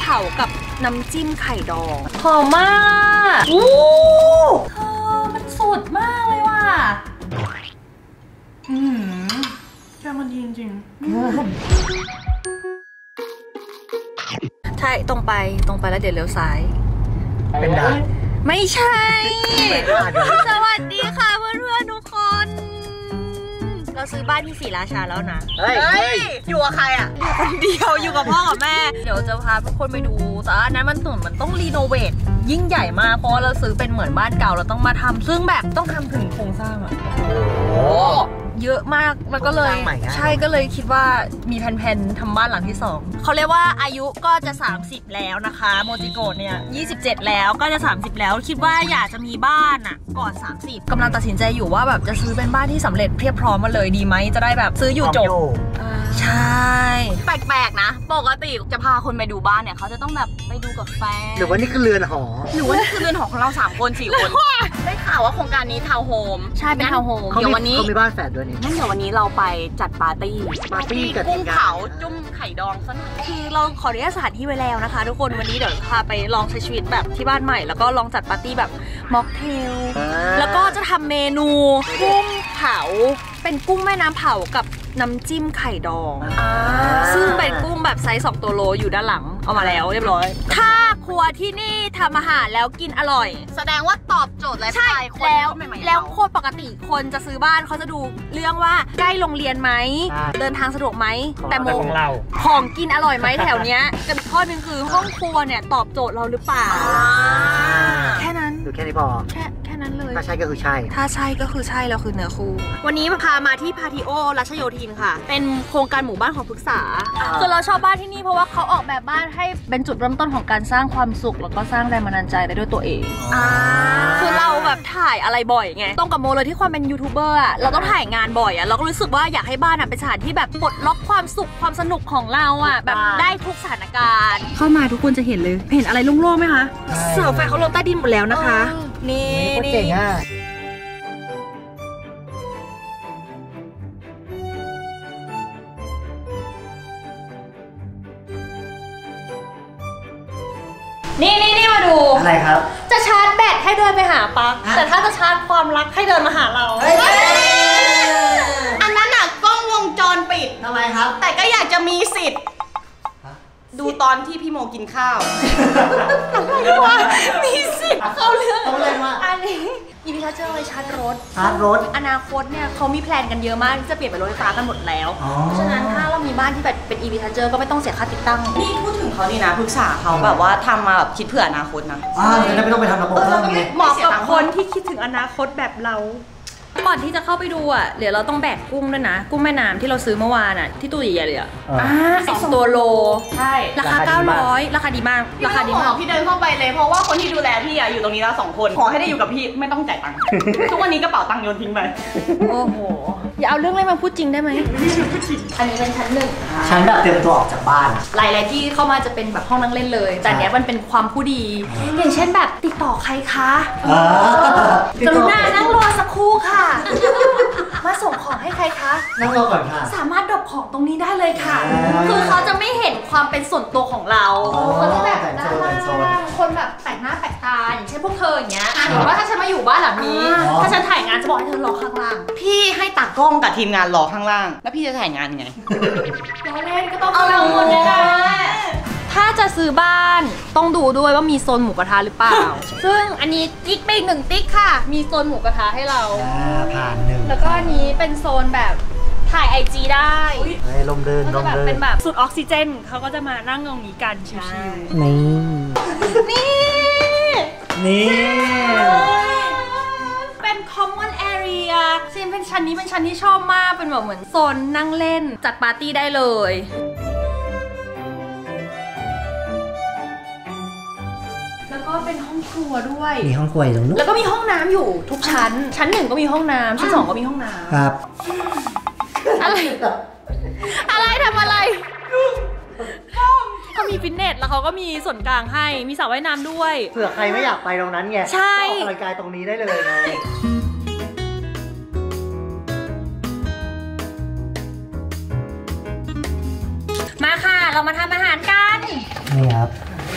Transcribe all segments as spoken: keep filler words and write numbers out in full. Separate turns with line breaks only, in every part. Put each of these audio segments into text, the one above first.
ผากับน้ำจิ้มไข่ดองหอมมากอู้เธอมันสุดมากเลยว่ะอืมแกมันดีจริงใช่ตรงไปตรงไปแล้วเดี๋ยวเลี้ยวซ้าย
เป็นด่าน
ไม่ใช่สวัสดีค่ะเพื่อนๆทุกคนเราซื้อบ้านที่ศรีราชาแล้วนะเฮ้ยอยู่กับใครอ่ะอยู่คนเดียวอยู่กับพ่อกับแม่เดี๋ยวจะพาทุกคนไปดูแต่อันนั้นมันเหมือนมันต้องรีโนเวทยิ่งใหญ่มากเพราะเราซื้อเป็นเหมือนบ้านเก่าเราต้องมาทำซึ่งแบบต้องทำถึงโครงสร้างอ่ะโอ้เยอะมากแล้วก็เลยใช่ก็เลยคิดว่ามีแผนๆทำบ้านหลังที่สองเขาเรียกว่าอายุก็จะสามสิบแล้วนะคะโมจิโกะเนี่ยยี่สิบเจ็ดแล้วก็จะสามสิบแล้วคิดว่าอยากจะมีบ้านอ่ะก่อนสามสิบกำลังตัดสินใจอยู่ว่าแบบจะซื้อเป็นบ้านที่สำเร็จเพียบพร้อมมาเลยดีไหมจะได้แบบซื้ออยู่จบใช่แปลกๆนะปกติจะพาคนไปดูบ้านเนี่ยเขาจะต้องแบบไปดูกับแฟน
หรือว่านี่คือเรือนหอ
หรือว่านี่คือเรือนหอของเราสามคนสี่คนได้ข่าวว่าโครงการนี้ทาวน์โฮมใช่เป็นทาวน์โฮมเดี๋ยววันนี้
เขามีบ้านแฝดด้วยนี่
งั้นเดี๋ยววันนี้เราไปจัดปาร์ตี้
ปาร์ตี้กับ
กุ้งเผาจุ่มไข่ดองซะหน่อยคือเราขออนุญาตสถานที่ไว้แล้วนะคะทุกคนวันนี้เดี๋ยวพาไปลองใช้ชีวิตแบบที่บ้านใหม่แล้วก็ลองจัดปาร์ตี้แบบม็อกเทลแล้วก็จะทำเมนูกุ้งเผาเป็นกุ้งแม่น้ำเผากับน้ำจิ้มไข่ดองซึ่งเป็นกุ้งแบบไซส์สองตัวโลอยู่ด้านหลังเอามาแล้วเรียบร้อยถ้าครัวที่นี่ทำอาหารแล้วกินอร่อยแสดงว่าตอบโจทย์เลยใช่แล้วแล้วโคตรปกติคนจะซื้อบ้านเขาจะดูเรื่องว่าใกล้โรงเรียนไหมเดินทางสะดวกไหมแต่โมของเราของกินอร่อยไหมแถวเนี้ยกับอีกข้อนึงคือห้องครัวเนี่ยตอบโจทย์เราหรือเปล่าแค่นั้น
ดูแค่นี้พอ
แค่แค่นั้นเลย
ถ้าใช่ก็คือใช่
ถ้าใช่ก็คือใช่แล้วคือเนื้อคู่วันนี้พามาที่พาทิโอรัชโยธินค่ะเป็นโครงการหมู่บ้านของพฤกษาคือเราชอบบ้านที่นี่เพราะว่าเขาออกแบบบ้านให้เป็นจุดเริ่มต้นของการสร้างความสุขแล้วก็สร้างแรงบันดาลใจได้ด้วยตัวเองคือเราแบบถ่ายอะไรบ่อยไงตรงกับโมเลยที่ความเป็นยูทูบเบอร์อ่ะเราต้องถ่ายงานบ่อยอ่ะเราก็รู้สึกว่าอยากให้บ้านอ่ะเป็นสถานที่แบบปลดล็อกความสุขความสนุกของเราอ่ะแบบได้ทุกสถานการณ์เข้ามาทุกคนจะเห็นเลยเห็นอะไรโล่งๆไหมคะเสาไฟเขาลงใต้ดินหมดแล้วนะคะนี่
นี่เจ๋งอ่ะ
นี่นี่นี่มาดู
อะไรครับ
จะชาร์จแบตให้เดินไปหาปักแต่ถ้าจะชาร์จความรักให้เดินมาหาเราอันนั้นน่ะกล้องวงจรปิด
ทำไมครับ
แต่ก็อยากจะมีสิทธิ์ดูตอนที่พี่โมกินข้าวอะไรวะมีสิทธิ์เข้าเรื่อง
ต้องเล่นว่า
อันนี้อีพีทัชเจอร์ไว้ชาร์จรถ
ชาร์จรถ
อนาคตเนี่ยเขามีแพลนกันเยอะมากที่จะเปลี่ยนเป็นรถไฟฟ้ากันหมดแล้วเพราะฉะนั้นถ้าเรามีบ้านที่แบบเป็นอีพีทัชเจอร์ก็ไม่ต้องเสียค่าติดตั้งนี่พูดถึงเขาดีนะปรึกษาเขาแบบว่าทำมาแบบคิดเผื่ออนาคตนะ
อ่าจะได้ไม่ต้องไปทำระบบเพิ่มเลย
เหมาะกับคนที่คิดถึงอนาคตแบบเราก่อนที่จะเข้าไปดูอ่ะเดี๋ยวเราต้องแบกกุ้งด้วยนะกุ้งแม่น้ำที่เราซื้อเมื่อวานอ่ะที่ตู้ใหญ่ๆเลยอ่ะสองตัวโลใช่ราคาเก้าร้อยราคาดีมากราคาดีมากพี่เดินเข้าไปเลยเพราะว่าคนที่ดูแลพี่อ่ะอยู่ตรงนี้แล้วสองคนขอให้ได้อยู่กับพี่ไม่ต้องจ่ายตังค์ทุกวันนี้กระเป๋าตังค์โยนทิ้งไปโอ้โหอย่าเอาเรื่องอะไรมาพูดจริงได้ไหมอันนี้เป็นชั้นหนึ่ง
ชั้นแบบเตรียมตัวออกจากบ้าน
หลายๆที่เข้ามาจะเป็นแบบห้องนั่งเล่นเลยแต่เนี้ยมันเป็นความผู้ดีอย่างเช่นแบบติดต่อใครคะกรุณานั่งรอสักครู่ค่ะมาส่งของให้ใครคะ
นั่งรอก่อนค่ะ
สามารถดรอปของตรงนี้ได้เลยค่ะคือเขาจะไม่เห็นความเป็นส่วนตัวของเราเขาจะแบบด้านล่างคนแบบแปลกหน้าแปลกตาอย่างเช่นพวกเธออย่างเงี้ยหรือว่าถ้าฉันมาอยู่บ้านหลังนี้ถ้าฉันถ่ายงานจะบอกให้เธอรอข้างล่างพี่ให้ตากล้องกับทีมงานรอข้างล่างแล้วพี่จะถ่ายงานไงเราเล่นก็ต้องเอาเราหมดเลยนะถ้าจะซื้อบ้านต้องดูด้วยว่ามีโซนหมูกระทะหรือเปล่าซึ่งอันนี้ติ๊กไปหนึ่งติ๊กค่ะมีโซนหมูกระทะให้เรา
ผ่านหนึ่ง
แล้วก็อันนี้เป็นโซนแบบถ่ายไอจีได้
ลมเดินลมเดิน
เป็นแบบสูดออกซิเจนเขาก็จะมานั่งตรงนี้กันชิว
ๆนี่
นี่
นี่
เป็น common area ซึ่งเป็นชั้นนี้เป็นชั้นที่ชอบมากเป็นแบบเหมือนโซนนั่งเล่นจัดปาร์ตี้ได้เลยแล้วก็เป็นห้องครัวด้วย
มีห้องครัวอยู่ตรงนู้น
แล้วก็มีห้องน้ำอยู่ทุกชั้นชั้นหนึ่งก็มีห้องน้ำชั้นสองก็มีห้องน้ำ
ครับ
อะไรอะไรทำอะไรก็มีฟิตเนสแล้วเขาก็มีส่วนกลางให้มีสระว่ายน้ำด้วย
เผื่อใครไม่อยากไปตรงนั้นไง
ใช่
ออกกำลังกายตรงนี้ได้เลยไง
มาค่ะเรามาทำอาหารกัน
นี่ครับ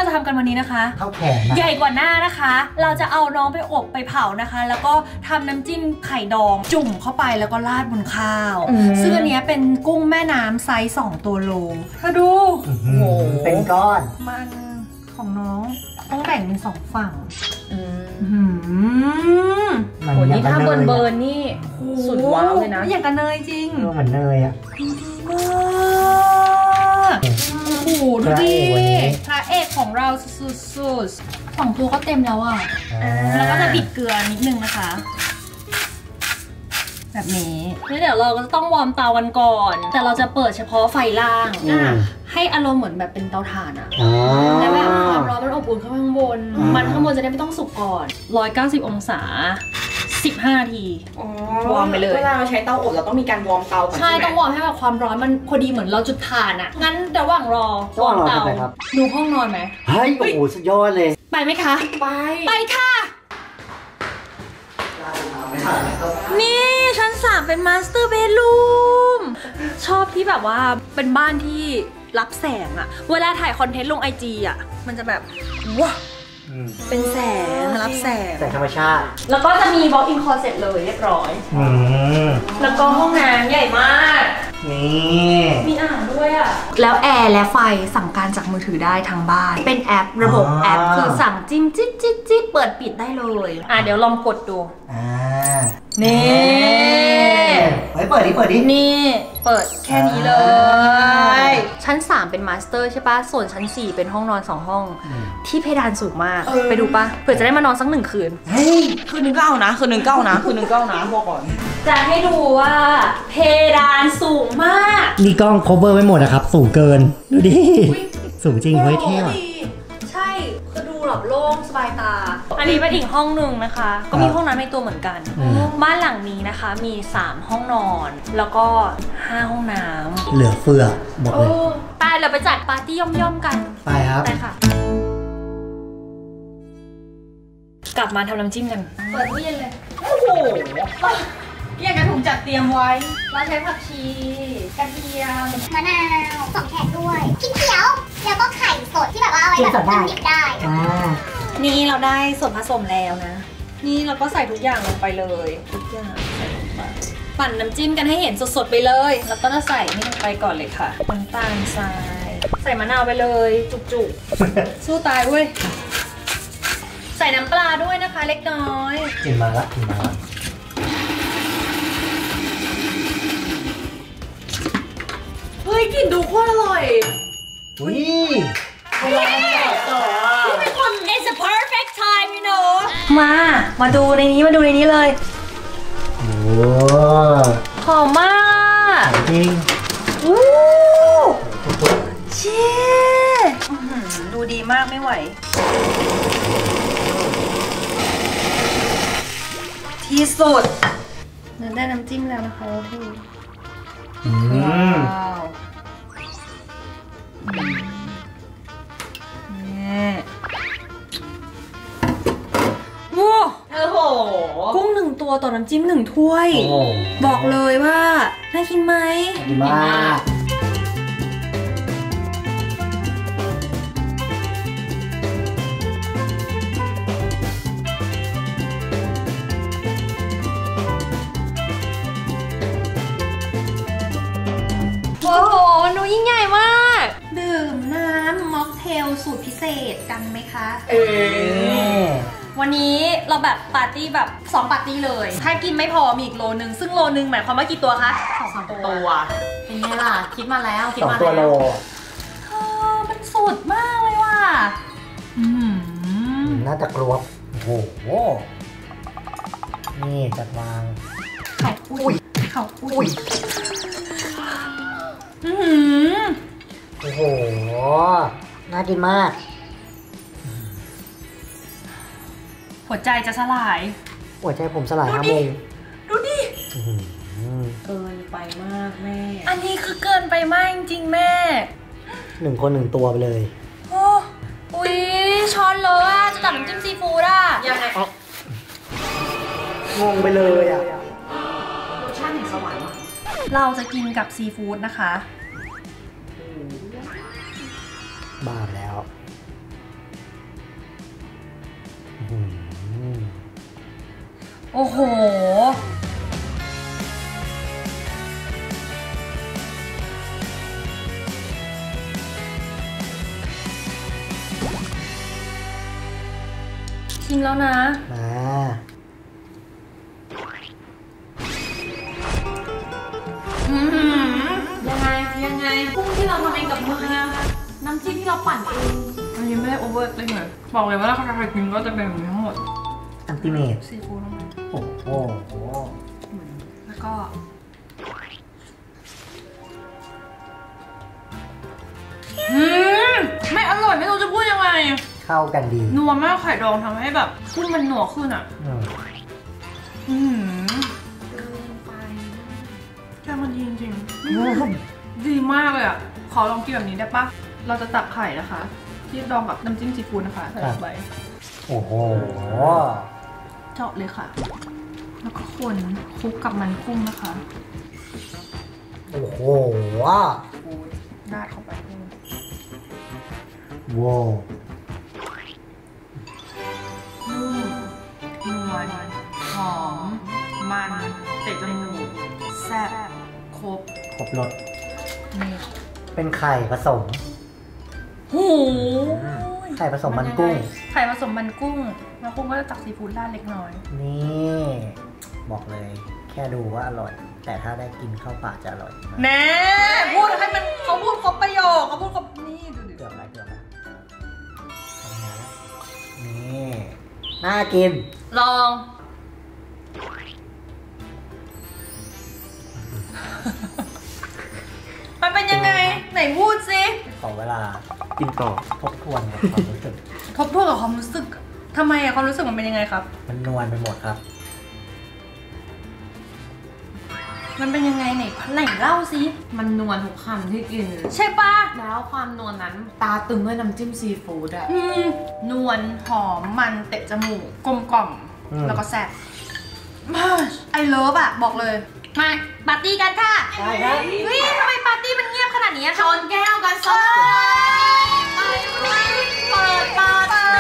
จะทำกันวันนี้นะคะ
ข้าวแขน
ใหญ่กว่าหน้านะคะ เราจะเอาน้องไปอบไปเผานะคะ แล้วก็ทำน้ำจิ้มไข่ดองจุ่มเข้าไปแล้วก็ราดบนข้าวซึ่งอันนี้เป็นกุ้งแม่น้ำไซส์สองตัวโลถ้าดูโอ้โห
เป็นก้อน
มันของน้องต้องแบ่งเป็นสองฝั่งอืม
โห
นี่ถ้าเบิร์นเบิร์นนี่สุดว้าวเลยนะอย่างกันเนยจริง
เหมือนเนยอ่ะ
ดีมากโอ้โหดูดิพระเอกของเราสุดๆสองตัวก็เต็มแล้วอ่ะแล้วก็จะบิดเกลือนิดนึงนะคะแบบนี้แล้วเดี๋ยวเราก็จะต้องวอร์มเตากันก่อนแต่เราจะเปิดเฉพาะไฟล่างให้อารมณ์เหมือนแบบเป็นเตาถ่านอะแล้วแบบความร้อนมันอบอุ่นข้างบนมันข้างบนจะได้ไม่ต้องสุกก่อนหนึ่งร้อยเก้าสิบองศาสิบห้านาทีวอร์มไปเลย
เวลาเราใช้เตาอบเราต้องมีการวอร์มเตาก่อนใช่
ใช่ต้องวอร์มให้แบบความร้อนมันพอดีเหมือนเราจุดถ่านอะงั้นระหว่างรอวอร์มเตาดูห้องนอนไหม
เฮ้ยโอ้โหสุดยอดเลย
ไปไหมคะ
ไป
ไปค่ะนี่ชั้นสามเป็นมาสเตอร์เบดรูมชอบที่แบบว่าเป็นบ้านที่รับแสงอะเวลาถ่ายคอนเทนต์ลงไอจีอะมันจะแบบว้าเป็นแสงรับแสง
แสงธรรมชาติ
แล้วก็จะมี walk-in closet เลยเรียบร้อยแล้วก็ห้องน้ำใหญ่มาก
นี่
มีอ่างด้วยอ่ะแล้วแอร์และไฟสั่งการจากมือถือได้ทางบ้านเป็นแอประบบแอปคือสั่งจิ้มจิ๊ดจิ๊ดจิ๊ดเปิดปิดได้เลยอ่ะเดี๋ยวลองกดดู
อ่า
นี่
เฮ้ยเปิดดิเปิดดิ
นี่เปิดแค่นี้เลย ชั้นสามเป็นมาสเตอร์ใช่ปะส่วนชั้นสี่เป็นห้องนอนสองห้องที่เพดานสูงมากไปดูปะเผื่อจะได้มานอนสักหนึ่งคืน
เฮ้ยคืนหนึ่งเก้านะคืนหนึ่งเก้านะคืนหนึ่งเก้านะบอกก่อน
จะให้ดูว่าเพดานสูงมาก
นี่กล้อง cover ไว้หมดนะครับสูงเกินดูดิสูงจริงเฮ้ยเท่อะ
ใช่คือดูแบบโล่งสบายตาอันนี้เป็นอีกห้องหนึ่งนะคะก็มีห้องน้ำในตัวเหมือนกันบ้านหลังนี้นะคะมีสามห้องนอนแล้วก็ห้าห้องน้ำ
เหลือเฟือหมดเลย
ไปเราไปจัดปาร์ตี้ย่อมๆกัน
ไปครับ
ไปค่ะกลับมาทำน้ำจิ้มกันเปิดตู้เย็นเลย
โอ้โหเกี่ยงกระถุงจัดเตรียมไว้
เราใช้ผักชีกระเทียม
มะนาวสองแขกด้วยพริกเขียวแล้วก็ไข่สดที่แบบว่าเอาไว้แบบทำดิบได้
นี่เราได้ส่วนผสมแล้วนะนี่เราก็ใส่ทุกอย่างลงไปเลยทุกอย่างใส่ลงไปปั่นน้ำจิ้มกันให้เห็นสดๆไปเลยแล้วก็จะใส่นี่ลงไปก่อนเลยค่ะน้ำตาลทรายใส่มะนาวไปเลยจุกๆสู้ตายเว้ยใส่น้ำปลาด้วยนะคะเล็กน้อย
กินมาละกินมาละ
เฮ้ยกลิ่นดูโคตรอร่อย
อุ้ย
It's a perfect time you know มามาดูในนี้มาดูในนี้เลย
โอ้
หอมมาก
จริง
อู้เชี่ยดูดีมากไม่ไหวที่สุดเราได้น้ำจิ้มแล้วนะคะพี่ว้าวนี่ว้าว
โอ้โห
กุ้งหนึ่งตัวต่อน้ำจิ้มหนึ่งถ้วยบอกเลยว่าน่ากินไหม
ดีมาก
โอ้โหหนูยิ่งใหญ่มากดื่มน้ำม็อกเทลสูตรพิเศษกันไหมคะ
เออ
วันนี้เราแบบปาร์ตี้แบบสองปาร์ตี้เลยถ้ากินไม่พอมีอีกโลนึงซึ่งโลนึงหมายความว่ากี่ตัวคะสองสามตัวเป็นไงล่ะคิดมาแล้วคิดมาแล้วเออมันสุดมากเลยว่ะ
น่าจะกรวบโอ้โหนี่จัดวาง
เขาอุ้ยเขาอุ้ยอือ
โอ้โหน่ากินมาก
หัวใจจะสลาย
หัวใจผมสลายครับโมง
ดูดิเกินไปมากแม่อันนี้คือเกินไปมากจริงๆแม่
หนึ่งคนหนึ่งตัวไปเลย
โอ้อุ๊ยช้อนเลยอ่ะจะตัดน้ำจิ้มซีฟู้ดอ่ะยังไง
งงไปเลยอ่ะ
รสชาติแห่งสวรรค์เราจะกินกับซีฟู้ดนะคะ
บ้าแล้ว
โอ้โหชิมแล้วนะ
มา
ยังไงยังไงกุ้งที่เราทำเองกับมือน้ำจิ้มที่เราปั่นเองอันนี้ไม่ได้โอเวอร์เลยเหรอบอกเลยว่าถ้าใครกินก็จะเป็นแบบนี้ทั้งหมด
อันติเมต
ซีฟู้ดลงไป
โอ้โห
แล้วก็อืมไม่อร่อยไม่รู้จะพูดยังไง
เข้ากันดี
นัวมากไข่ดองทำให้แบบกุ้งมันหนัวขึ้นอ่ะอืมแค่มันดีจริงๆดีมากเลยอ่ะขอลองกินแบบนี้ได้ปะเราจะตักไข่นะคะที่ดองกับน้ำจิ้มซีฟู้ดนะคะใส่ลงไป
โอ้โห
เจาะเลยค่ะแล้วก็คนคลุกกับมันกุ้งนะคะ
โอ้โห
ราดเข้าไป
ว้าว
นุ่มนวลหอมมันเตะจมูกแซ่บครบ
ครบรส
นี่
เป็นไข่ผสม
โอ้
ไข่ผสมมันกุ้ง
ไข่ผสมมันกุ้งแล้วกุ้งก็จะตักซีฟู้ดราดเล็กน้อย
นี่บอกเลยแค่ดูว่าอร่อยแต่ถ้าได้กินเข้าปากจะอร่อย
แน่พูดให้มันเขาพูดครบประโยคเขาพูดครบนี่ดูดิ
เกือบไรเกือบไรทำงานแล้วนี่น่ากิน
ลองมันเป็นยังไงไหนพูดสิ
ขอเวลากินต่อทบทวนกับความรู้สึก
ทบทวนกับความรู้สึกทำไมอะความรู้สึกมันเป็นยังไงครับ
มันนวลไปหมดครับ
มันเป็นยังไงไหนไหนเล่าสิมันนวลทุกคำที่กินใช่ปะแล้วความนวลนั้นตาตึงด้วยน้ำจิ้มซีฟู้ดอะนวลหอมมันเตะจมูกกลมกล่อมแล้วก็แซ่บไอเลิฟอะบอกเลยมาปาร์ตี้กันค่ะ
ใช่ครับ
เฮ้ยทำไมปาร์ตี้มันเงียบขนาดนี้ชนแก้วกันสักไปเปิดปาร์ตี้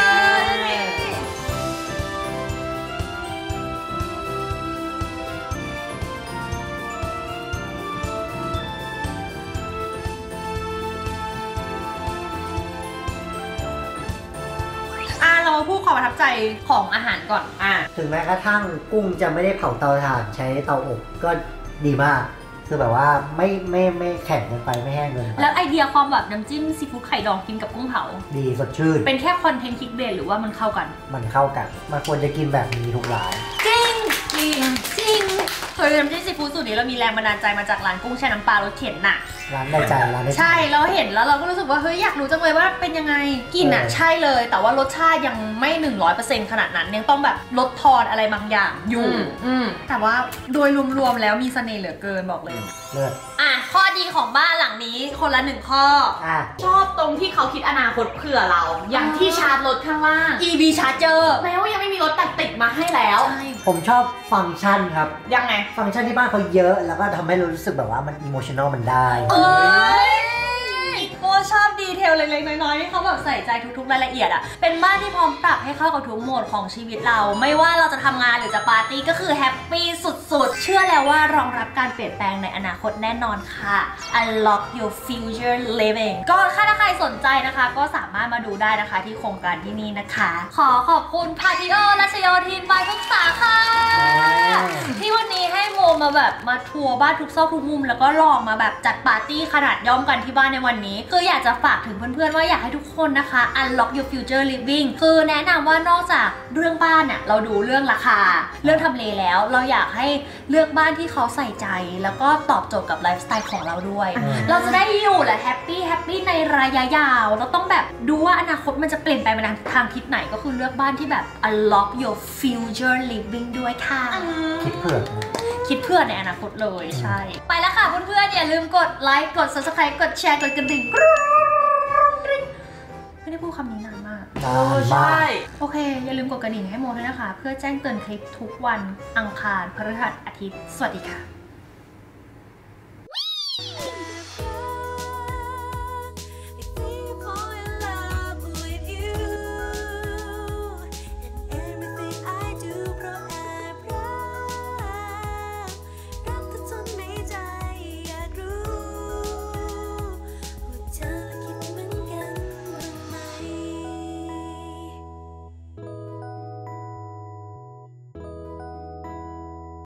เรามาพูดความประทับใจของอาหารก่อนอ่ะ
ถึงแม้กระทั่งกุ้งจะไม่ได้เผาเตาถ่านใช้เตาอบก็ดีมากคือแบบว่าไม่ไม่ไม่แข็งเกินไปไม่แห้งเกินไป
แล้วไอเดียความแบบน้ำจิ้มซีฟู้ดไข่ดองกินกับกุ้งเผา
ดีสดชื่น
เป็นแค่คอนเทนต์คลิกเบสหรือว่ามันเข้ากัน
มันเข้ากันมันควรจะกินแบบนี้ทุกร้าน
จริงจริงจริงเคยน้ำจิ้มซีฟู้ดสูตรนี้เรามีแรงบันดาลใจมาจากร้านกุ้งแช่น้ำปลารสเข็นน่ะ
ร้านในใจร้านในใจ
ใช่เราเห็นแล้วเราก็รู้สึกว่าเฮ้ยอยากรู้จังเลยว่าเป็นยังไงกินอ่ะใช่เลยแต่ว่ารสชาติยังไม่หนึ่งร้อยเปอร์เซ็นต์ขนาดนั้นยังต้องแบบลดทอนอะไรบางอย่างอยู่แต่ว่าโดยรวมๆแล้วมีเสน่ห์เหลือเกินบอกเลย
เลิศ
อ่ะข้อดีของบ้านหลังนี้คนละหนึ่งข้ออ่ะชอบตรงที่เขาคิดอนาคตเผื่อเราอย่างที่ชาร์จรถข้างล่าง อี วี Charger แม้ว่ายังไม่มีรถตัดติดมาให้แล้ว
ผมชอบฟังก์ชันครับ
ยังไง
ฟังก์ชันที่บ้านเขาเยอะแล้วก็ทำให้รู้สึกแบบว่ามันอิโมชันแนลมันได้
เอ้ยโอ้ชอบดีเทลเล็กๆน้อยๆที่เขาแบบใส่ใจทุกๆรายละเอียดอ่ะเป็นบ้านที่พร้อมปรับให้เข้ากับทุกโหมดของชีวิตเราไม่ว่าเราจะทำงานหรือจะปาร์ตี้ก็คือแฮปปี้สุดๆเชื่อแล้วว่ารองรับการเปลี่ยนแปลงในอนาคตแน่นอนค่ะ Unlock your future living ก็ถ้าใครสนใจนะคะก็สามารถมาดูได้นะคะที่โครงการที่นี่นะคะขอขอบคุณพาติโอรัชโยธินบายทุกสาขาที่วันนี้ให้โมมาแบบมาทัวร์บ้านทุกซอกทุกมุมแล้วก็ลองมาแบบจัดปาร์ตี้ขนาดย่อมกันที่บ้านในวันนี้คืออยากจะฝากถึงเพื่อนๆว่าอยากให้ทุกคนนะคะ Unlock your future living คือแนะนำว่านอกจากเรื่องบ้านเนี่ยเราดูเรื่องราคาเรื่องทำเลแล้วเราอยากให้เลือกบ้านที่เขาใส่ใจแล้วก็ตอบโจทย์กับไลฟ์สไตล์ของเราด้วยเราจะได้อยู่และแฮปปี้แฮปปี้ในระยะยาวเราต้องแบบดูว่าอนาคตมันจะเปลี่ยนไปในทางทิศไหนก็คือเลือกบ้านที่แบบ Unlock your future living ด้วยค่ะ
คิดเผื่อ
คิดเพื่อในอนาคตเลยใช่ไปแล้วค่ะเพื่อนๆอย่าลืมกดไลค์กด ซับสไครบ์ กดแชร์กดกระดิ่งไม่ได้พูดคำนี้นานมาก
นานมาก
โอเคอย่าลืมกดกระดิ่งให้โมด้วยนะคะเพื่อแจ้งเตือนคลิปทุกวันอังคารพฤหัสอาทิตย์สวัสดีค่ะ